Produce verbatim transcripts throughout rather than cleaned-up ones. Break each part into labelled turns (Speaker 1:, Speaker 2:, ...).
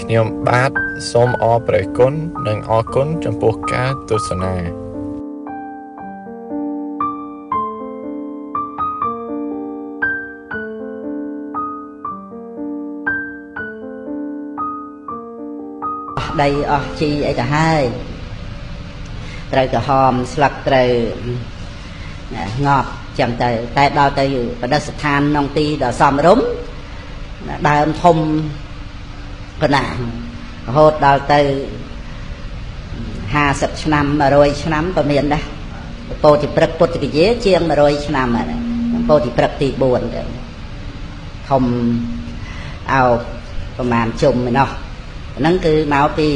Speaker 1: ខ្ញុំបាទសូមអរព្រះគុណនិងអរគុណចំពោះការទស្សនា
Speaker 2: ដីអស់ជីអីទៅហើយត្រូវក្រហមស្លឹកត្រូវងាប់ចឹងទៅតែដល់ទៅប្រឌិស្ថានក្នុងទីដ៏សមរម្យដើមធំកណារហូតដល់ទៅห้าสิบឆ្នាំmột trămឆ្នាំក៏មានដែរពោធិព្រឹកពុទ្ធគយាជាងmột trămឆ្នាំហើយពោធិព្រឹកទីbốnធំអោប្រមាណជុំឯណោះហ្នឹងគឺមកពី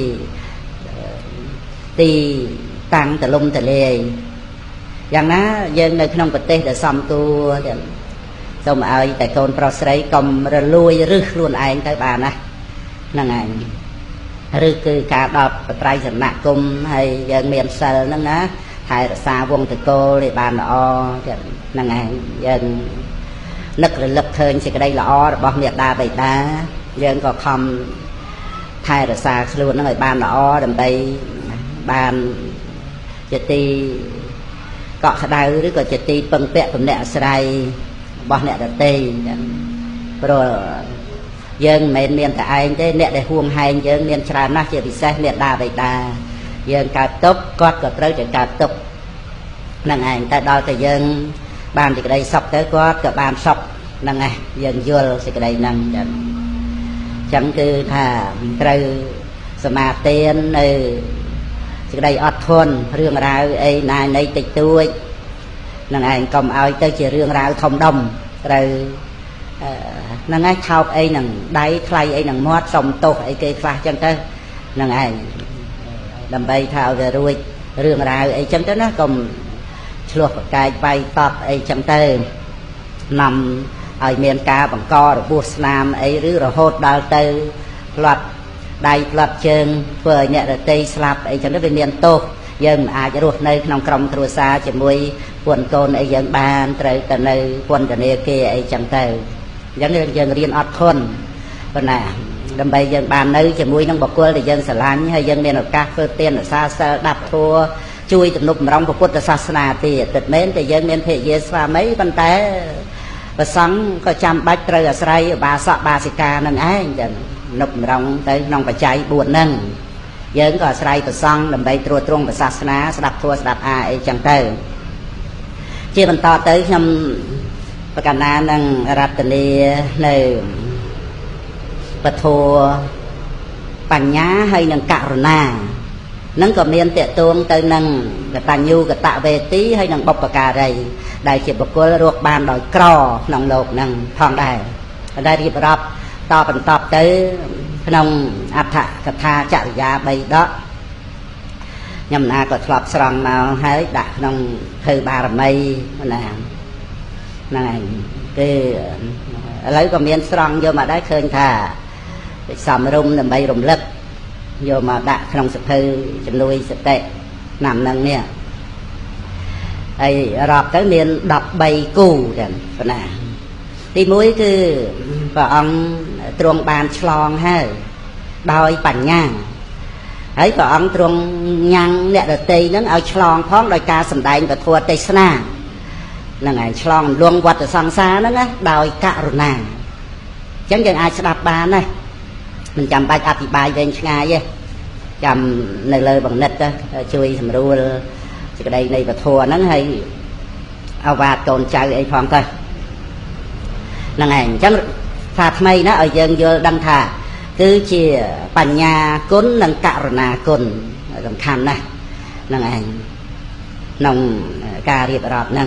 Speaker 2: ទីតាំងតលំតលាយយ៉ាងណាយើងនៅក្នុងប្រទេសដែលសំគួរសូមឲ្យតែកូនប្រុសស្រីកុំរលួយរឹសខ្លួនឯងទៅបានណាហ្នឹងឯងឬគឺការដល់បត្រៃសនគមហើយយើងមានសិលហ្នឹងណាថែរក្សាវង្សតកូលឲ្យបានល្អហ្នឹងឯងយើងនឹករលឹកឃើញសេចក្តីល្អរបស់មេដាបិតាយើងក៏ខំថែរក្សាខ្លួនហ្នឹងឲ្យបានល្អដើម្បីបានជាទីកក់ក្ដៅឬក៏ជាទីពឹងពាក់ទំនាក់អាស្រ័យរបស់អ្នកដទៃព្រោះយើងមិនមែនមានតែឯងទេអ្នកដែលហួងហែងយើងមានច្រើនណាស់ជាពិសេសមេដាបិតាយើងកើតទុកគាត់ក៏ត្រូវតែកើតទុកហ្នឹងឯងតែដល់តែយើងបានសេចក្តីសុខទៅគាត់ក៏បានសុខហ្នឹងឯងយើងយល់សេចក្តីហ្នឹងចឹងចឹងគឺថាត្រូវសមាទាននៅសេចក្តីអត់ធន់រឿងរ៉ាវអីណានៃតិចតួចនឹងឯងកុំឲ្យទៅជារឿងរ៉ាវធំដុំត្រូវហ្នឹងឯងថោកអីនឹងដៃថ្លៃអីនឹងមាត់សុំទោសអីគេខ្លះចឹងទៅហ្នឹងឯងដើម្បីថាឲ្យវារួចរឿងរ៉ាវអីចឹងទៅណាកុំឆ្លោះប្រកែកបាយតប់អីចឹងទៅនាំឲ្យមានការបង្ករបួសស្នាមអីឬរហូតដល់ទៅផ្លាត់ដៃផ្លាត់ជើងធ្វើឲ្យអ្នកដទៃស្លាប់អីចឹងទៅវាមានទោសយើងមិនអាចរស់នៅក្នុងក្រុមគ្រួសារជាមួយពួនកូនអីយើងបានត្រូវទៅនៅពន្ធនាគារអីចឹងទៅអញ្ចឹងយើងរៀនអត់ធន់ប៉ុណ្ណាដើម្បីយើងបាននៅជាមួយនឹងបុគ្គលដែលយើងស្រឡាញ់ហើយយើងមានឱកាសធ្វើទានរក្សាសិលដាប់ធัวជួយទំនុកបំរុងពុទ្ធសាសនាទៀតពិតមែនតែយើងមានភរិយាស្វាមីប៉ុន្តែប្រសង្ឃក៏ចាំបាច់ត្រូវអាស្រ័យបាសកបាសិកានឹងឯងចឹងនុកម្រងទៅក្នុងបច្ច័យបួនហ្នឹងយើងក៏អាស្រ័យប្រសង្ឃដើម្បីត្រួតត្រងសាសនាស្ដាប់ធัวស្ដាប់អាអីចឹងទៅជាបន្តទៅខ្ញុំប្រកាសណានឹងរតនានៅពធបញ្ញាហើយនឹងករុណានឹងក៏មានតេតួងទៅនឹងកតញ្ញូកតវេទីហើយនឹងបុព្វការីដែលជាបុគ្គលរស់បានដោយក្រក្នុងលោកនឹងផងដែរដែលរៀបរាប់តបន្តទៅក្នុងអត្ថកថាចរិយាបីដកខ្ញុំណាក៏ធ្លាប់ស្រង់មកហើយដាក់ក្នុងធ្វើបារមីណាហ្នឹងឯងគឺឥឡូវក៏មានស្រង់យកមកដែរឃើញថាសំរុំដើម្បីរំលឹកយកមកដាក់ក្នុងសភៅជំនួយសតិឆ្នាំហ្នឹងនេះហើយរាប់ទៅមានដប់បីគូចឹងប៉ុណ្ណាទីមួយគឺព្រះអង្គទ្រង់បានឆ្លងហើយដោយបញ្ញាហើយព្រះអង្គទ្រង់ញ៉ាំងអ្នកដទៃហ្នឹងឲ្យឆ្លងផងដោយការសម្ដែងពធទេសនាហ្នឹងឯងឆ្លងលងវដ្តសង្សារហ្នឹងណាដោយករុណាអញ្ចឹងយើងអាចស្ដាប់បានណាមិនចាំបាច់អธิบายវែងឆ្ងាយទេចាំនៅលើបង្និតទៅជួយសម្រួលសេចក្តីនៃពធហ្នឹងហើយអវាទកូនចៅអីផងទៅហ្នឹងឯងអញ្ចឹងថាថ្មីណាឲ្យយើងយល់ដឹងថាគឺជាបញ្ញាគុណនិងករុណាគុណសំខាន់ណាស់ហ្នឹងឯងក្នុងការរៀបរាប់ហ្នឹង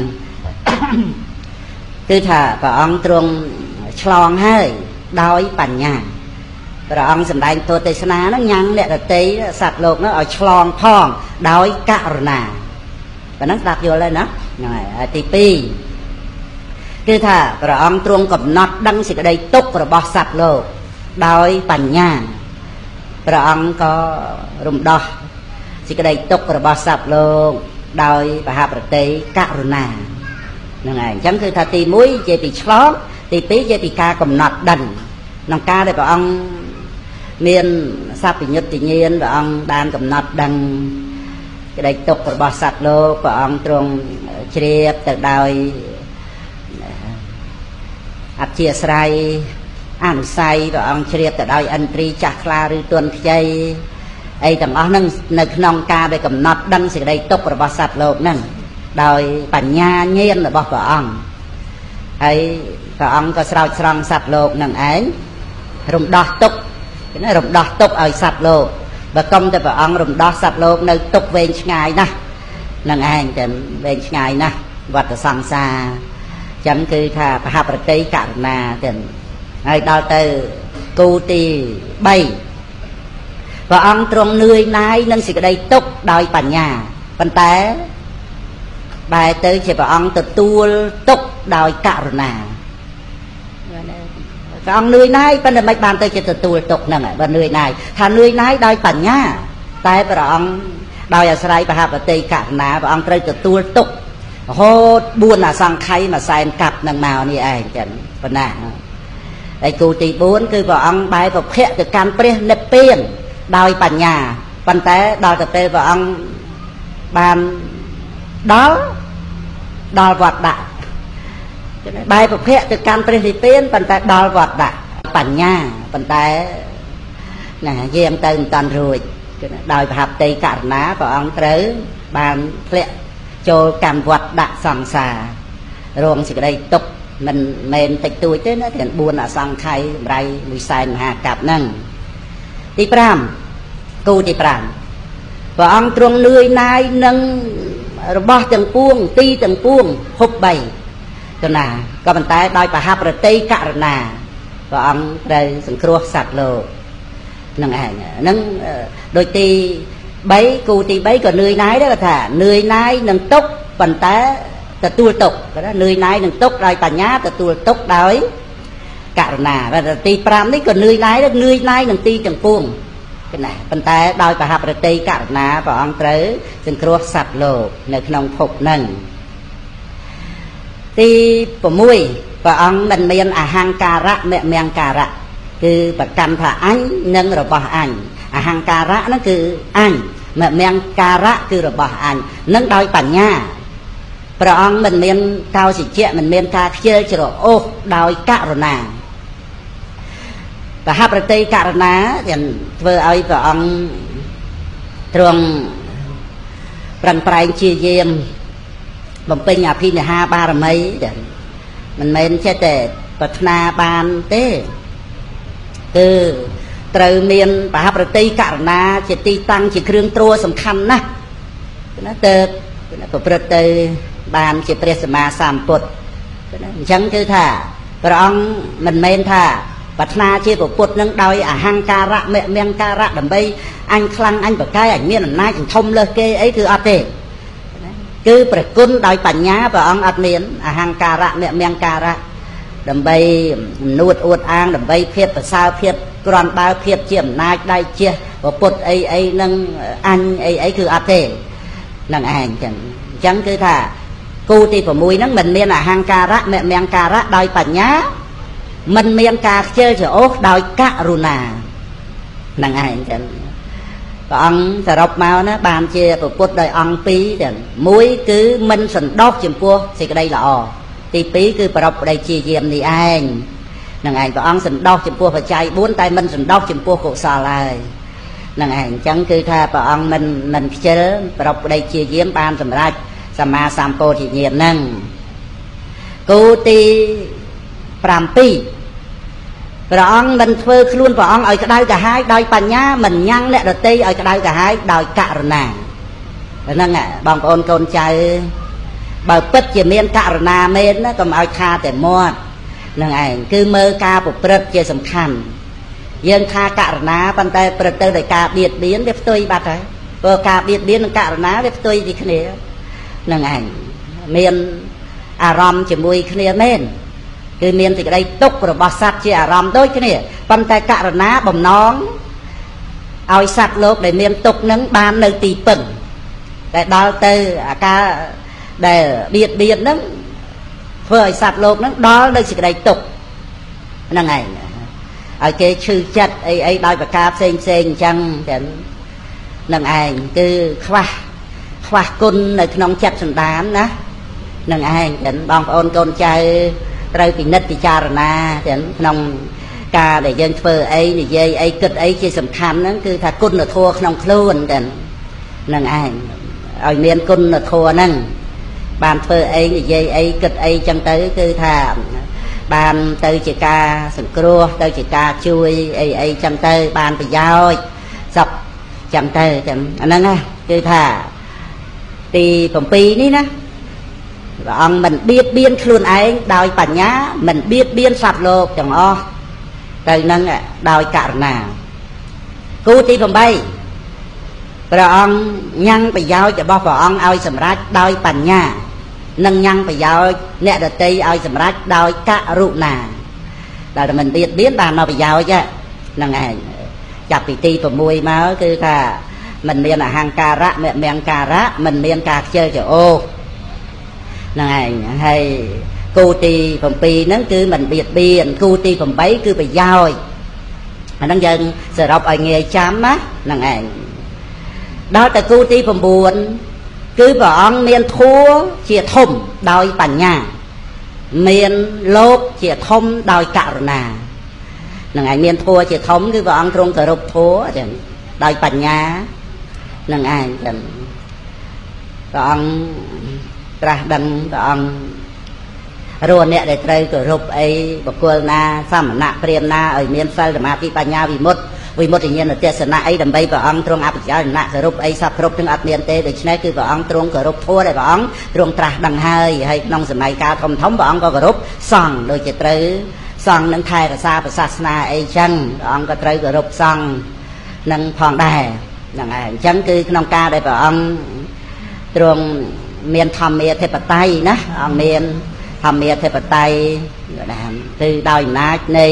Speaker 2: គឺថាព្រះអង្គទ្រង់ឆ្លងហើយដោយបញ្ញាព្រះអង្គសម្ដែងទស្សទេសនាហ្នឹងញ៉ាំងអ្នកដទៃសត្វលោកហ្នឹងឲ្យឆ្លងផងដោយករុណាប៉ុណ្ណឹងស្ដាប់យល់ហើយណាហ្នឹងហើយទីពីរគឺថាព្រះអង្គទ្រង់កំណត់ដឹងសេចក្តីទុក្ខរបស់សត្វលោកដោយបញ្ញាព្រះអង្គក៏រំដោះសេចក្តីទុក្ខរបស់សត្វលោកដោយបហប្រតិករុណាហ្នឹងហើយអញ្ចឹងគឺថាទីមួយជាពីឆ្លងទីពីរជាពីការកំណត់ដឹងក្នុងការដែលព្រះអង្គ miền sắp bị nhật tự nhiên và ông đang cầm nọt đằng cái đây tục của bò sạch lô và ông trong chia từ đời áp chia sài ăn say và ông chia từ đời anh tri chặt la rư tuần chay ấy tầm ó nâng nâng nông ca về cầm nọt đằng sự đây tục của bò sạch lô nâng đời bản nha nhiên là bò của ông ấy và ông có sao xong sạch lô nâng ấy rung đo tục cái rung đo tục ở sạch lô và công ty và ông rung đo sạch lô nơi tục về ngày nè nâng anh trên về ngày nè vật ở sang xa chẳng cứ thà và hạp cây cả mà trên ngày đo từ cô tì bay và ông trong nơi này nâng sự đây tục đòi bản nhà bản té bài tới chỉ và ông từ tu tục đòi cả mà ông nuôi này bên đây mấy bạn tới chỉ từ tu tục nè bên nuôi này thà nuôi này đòi bản nhá tại và ông đòi ở sài và hạp ở tây cả ná và ông tới từ tu tục hốt buôn là sang khay mà sai cặp nằng màu như ai chẳng phần nào đây cụ tỷ bốn cứ vào ông bài vào khẽ từ can pre nếp tiền đòi bản nhà bản té đòi từ pe vào ông bàn đó đòi vật đại bài phục hệ từ can Philippines phần tay đo vọt đã bản nha phần tay là dèm tên toàn rồi đòi hạp tây cả ná và ông tới bàn lệ cho cam vọt đã sòng xà rồi chỉ đây tục mình mềm tịch tuổi thế nó thì buồn là sang khay ray mùi sai hà cạp nâng đi pram cô đi pram và ông trong nơi này nâng bỏ từng puông ti từng puông hộp bày cho nà có bàn tay đòi bà hạp rồi tây cả nà và ông đây sừng cua sạch lô nâng ảnh nâng đôi tì bấy cụ tì bấy còn nơi nái đó là thả nơi nái nâng tốc bàn tay ta tua tục cái đó nơi nái nâng tốc đòi bà nhá ta tua tốc đói cả nà và tì pram đấy còn nơi nái đó nơi nái nâng ti chẳng puông cái này bàn tay đòi bà hạp rồi tây cả nà và ông tới sừng cua sạch lô nơi nông phục nângที่ผมมุ้ยพระองค์มันมีอาหังการะแม่เมียงการะคือประกันพระอันนั่งระบอันอาหังการะนั่นคืออันแม่เมียงการะคือระบอันนั่งโดยปัญญาพระองค์มันมีเก้าสิบเจ็ดมันมีการเชื่อจรโอ้โดยกะรณาแต่หากประเทศกะรณาอย่างเพื่อเอาพระองค์ตรงปรันปรายเชียเยี่ยมบำเพ็ญอภินิหารบารมีมันไม่ใช่แต่ปัฒนาบานเต้คือตรึเมียนปะหาประติการนาจิตตีตังจิตเครื่องตัวสำคัญนะนะเติบประประติบานจิตเปรียสมาสามปุตฉันคือท่าพระองค์มันไม่ท่าปัฒนาจิตปุตนั่งโดยอาหังการะเมเมียงการะดับไปอันคลังอันประกายอันเมียนอันนายอันทมเลยเกย์ไอ้คืออาเต้คือประกุนโดยปัญญาพระองค์อัดเมียนอาหังการะเมียเมียงการะดับไปนูดอวดอ้างดับไปเพียบภาษาเพียบกรอนบาเพียบเจียมนายได้เชี่ยว่าปุตไอไอนั่งอันไอไอคืออาเต้นั่งอ่านจังจังคือถ้ากูตีผมมุ้ยนั่งมันเมียนอาหังการะเมียเมียงการะโดยปัญญามันเมียงกาเชื่อเฉโอ๊โดยกะรุณานั่งอ่านจังพระองค์สรุปมานะบานเชียร์พุทธโดยองปีเด่นมุ้ยคือมันสันดอกจิมพัวสิกระไดละอตีปีคือประดับได้เชียร์เยี่ยมนี่เองนั่งไงพระองค์สันดอกจิมพัวพระใจบุญแต่มันสันดอกจิมพัวโคสาลายนั่งไงจังคือถ้าพระองค์มันมันเชื่อประดับได้เชียร์เยี่ยมบานสำรักสมาสามโพธิเยี่ยมนั่งกูตีปรามปีพระองค์มันเพื่อคลุ้นพระองค์เอากระไดกระหายโดยปัญญามันยั่งและดตีเอากระไดกระหายโดยกะรณานั่นไงบางคนคนใจบางปิดจะเมียนกะรณาเมียนนะก็เอาคาแต่มอดนั่นไงคือเมื่อกาปุปรตจะสำคัญยังคากะรณาปันแต่ประเตอร์ได้กาเบียดเบียนเรียบตุยบัดเลยพอกาเบียดเบียนกะรณาเรียบตุยดีขนาดนั่นไงเมียนอารมณ์จะมวยขนาดเมียนคือเมียนติดได้ตุกหรือบสัตว์ที่อารมณ์ด้วยกันเนี่ยปัญแต่กะรณาบ่มน้องเอาสัตว์โลกได้เมียนตุกนั้นบานในตีปึ่งแต่ดาวเตออากาได้เบียดเบียนนั้นเพื่อสัตว์โลกนั้นดาวในสิ่งใดตุกนั่นไงไอ้เกชื่อจัดไអីអីដោយប្រការផ្សេងផ្សេងអញ្ចឹងតែនឹងឯងគឺខ្វះខ្វះគុណនៅក្នុងចិត្តសន្តានណានឹងឯងចឹងបងប្អូនកូនចៅត្រូវពិនិត្យពិចារណាចឹងក្នុងការដែលយើងធ្វើអីនិយាយអីគិតអីជាសំខាន់ហ្នឹងគឺថាគុណធម៌ក្នុងខ្លួនចឹងនឹងឯងឲ្យមានគុណធម៌ហ្នឹងបានធ្វើអីនិយាយអីគិតអីចឹងទៅគឺថាបានទៅជាការសង្គ្រោះទៅជាការជួយអីអីចឹងទៅបានប្រយោជន៍សពចឹងទៅចឹងអាហ្នឹងណាគឺថាទី7នេះណាព្រះអង្គមិនបៀតបៀនខ្លួនឯងដោយបញ្ញាមិនបៀតបៀនសត្វលោកទាំងអស់ទៅនឹងដោយករណាគូទី8ព្រះអង្គញ៉ាំងប្រយោជន៍របស់ព្រះអង្គឲ្យសម្រេចដោយបញ្ញានិងញ៉ាំងប្រយោជន៍អ្នកដទៃឲ្យសម្រេចដោយករុណាដែលមិនបៀតបៀនបានមកប្រយោជន៍ហ្នឹងឯងចាប់ពីទី6មកគឺថាមិនមានអហង្ការៈមមង្ការៈមិនមានការខ្ជិលច្រអូសហ្នឹងឯងហើយគូទី7ហ្នឹងគឺមិនបៀតបៀនគូទី8គឺប្រយោជន៍អាហ្នឹងយើងសរុបឲ្យងាយចាំណាហ្នឹងឯងដល់ទៅគូទី9គឺព្រះអង្គមានធัวជាធំដោយបញ្ញាមានលោកជាធំដោយករុណាហ្នឹងឯងមានធัวជាធំគឺព្រះអង្គទ្រង់គោរពធัวចឹងដោយបញ្ញាហ្នឹងឯងចឹងព្រះអង្គត្រាស់ដឹងព្រះអង្គរស់អ្នកដែលត្រូវគោរពអីបុគ្គលណាសមណៈព្រាហ្មណ៍ណាឲ្យមានសិលសមាធិបញ្ញាវិមុតតិវិមុតតិញ្ញាណទេសនៈអីដើម្បីព្រះអង្គទ្រង់អភិចារណៈគោរពអីសពគ្រប់ទាំងអត់មានទេដូច្នេះគឺព្រះអង្គទ្រង់គោរពធម៌ដែលព្រះអង្គទ្រង់ត្រាស់ដឹងហើយហើយក្នុងសម័យកាលធំធំព្រះអង្គក៏គោរពសង្ឃដូចជាត្រូវសង្ឃនឹងថែរក្សាពុទ្ធសាសនាអីចឹងព្រះអង្គក៏ត្រូវគោរពសង្ឃនឹងផងដែរហ្នឹងហើយអញ្ចឹងគឺក្នុងការដែលព្រះអង្គទ្រង់មានធម្មាធិបតេយ្យណាអង្គមានធម្មាធិបតេយ្យគឺដោយអំណាចនៃ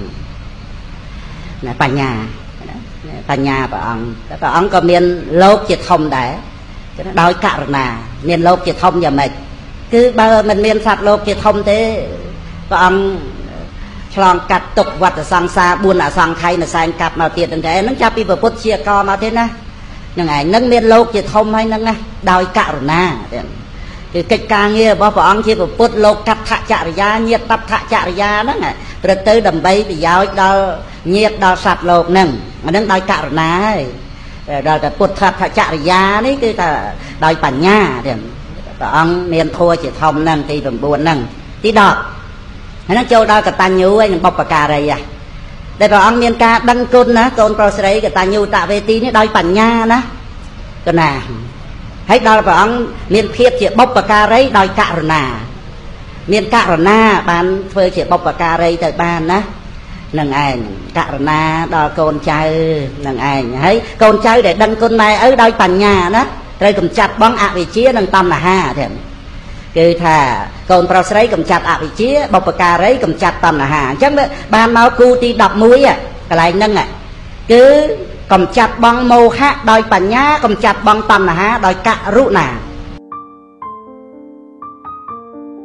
Speaker 2: បញ្ញាបញ្ញាព្រះអង្គតែព្រះអង្គក៏មានលោកជាធំដែរដោយករុណាមានលោកជាធំយ៉ាងម៉េចគឺបើមិនមានសត្វលោកជាធំទេព្រះអង្គឆ្លងកាត់ទុកវត្តសង្សារបួនអសង្ខ័យនៅសែនកាត់មកទៀតហ្នឹងហ្នឹងចាប់ពីពុទ្ធជាកមកទៀតណាហ្នឹងឯងនឹងមានលោកជាធំហើយហ្នឹងណាដោយករុណាគឺកិច្ចការងាររបស់ព្រះអង្គជាពុទ្ធលោកកដ្ឋចរិយាញាតតដ្ឋចរិយាហ្នឹងព្រឹកទៅដើម្បីប្រយោជន៍ដល់ញាតដល់សត្វលោកហ្នឹងអាហ្នឹងដោយករុណាហើយដល់តែពុទ្ធដ្ឋចរិយានេះគឺថាដោយបញ្ញាទៀតព្រះអង្គមានធัวជាធំហ្នឹងទី9ហ្នឹងទី10ហ្នឹងចូលដល់កតញ្ញូហើយនឹងបុព្វការីហ៎ដែលព្រះអង្គមានការដឹងគុណណាកូនប្រុសស្រីកតញ្ញូតវេទីនេះដោយបញ្ញាណាកណាហើយដល់ព្រះអង្គមានភាពជាបុព្វការីដោយករុណាមានករុណាបានធ្វើជាបុព្វការីទៅបានណានឹងឯងករុណាដល់កូនចៅនឹងឯងហើយកូនចៅដែលដឹងគុណម៉ែឪដោយបញ្ញាណាត្រូវកម្ចាត់បងអវិជ្ជានិងតណ្ហាទៀតគឺថាកូនប្រុសស្រីកម្ចាត់អវិជ្ជាបុព្វការីកម្ចាត់តណ្ហាអញ្ចឹងបានមកគូទី11កន្លែងហ្នឹងគឺកម្ចាត់បងមោហៈដោយបញ្ញាកម្ចាត់បងតណ្ហាដោយករុណា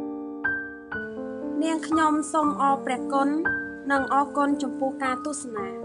Speaker 3: នាងខ្ញុំសូមអរព្រះគុណនិងអរគុណចំពោះការទស្សនា